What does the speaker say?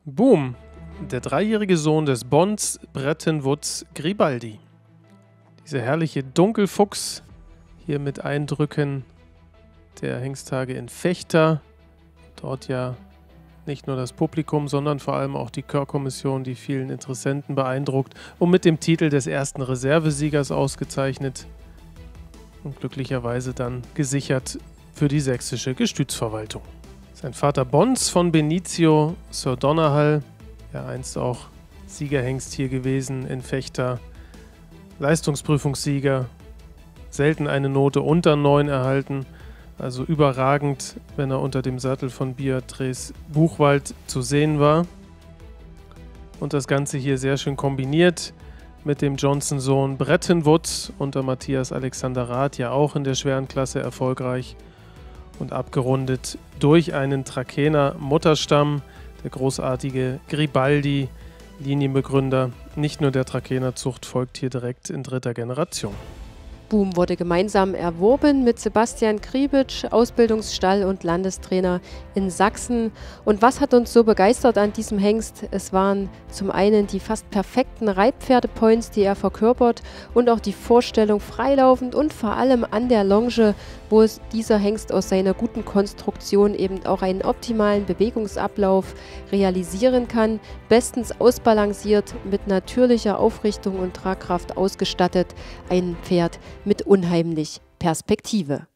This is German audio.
Boom, der dreijährige Sohn des Bonds Bretton Woods Gribaldi. Dieser herrliche Dunkelfuchs, hier mit Eindrücken der Hengsttage in Vechta. Dort ja nicht nur das Publikum, sondern vor allem auch die Chörkommission, die vielen Interessenten beeindruckt und mit dem Titel des ersten Reservesiegers ausgezeichnet und glücklicherweise dann gesichert für die sächsische Gestütsverwaltung. Sein Vater Bons von Benicio Sir Donnerhall, ja einst auch Siegerhengst hier gewesen in Vechta, Leistungsprüfungssieger, selten eine Note unter 9 erhalten, also überragend, wenn er unter dem Sattel von Beatrice Buchwald zu sehen war. Und das Ganze hier sehr schön kombiniert mit dem Johnson-Sohn Bretton Woods unter Matthias Alexander Rath, ja auch in der schweren Klasse erfolgreich. Und abgerundet durch einen Trakehner Mutterstamm, der großartige Gribaldi, Linienbegründer. Nicht nur der Trakehner Zucht folgt hier direkt in 3. Generation. Boom wurde gemeinsam erworben mit Sebastian Kriebitsch, Ausbildungsstall und Landestrainer in Sachsen. Und was hat uns so begeistert an diesem Hengst? Es waren zum einen die fast perfekten Reitpferdepoints, die er verkörpert, und auch die Vorstellung freilaufend und vor allem an der Longe, wo dieser Hengst aus seiner guten Konstruktion eben auch einen optimalen Bewegungsablauf realisieren kann. Bestens ausbalanciert, mit natürlicher Aufrichtung und Tragkraft ausgestattet. Ein Pferd mit unheimlich Perspektive.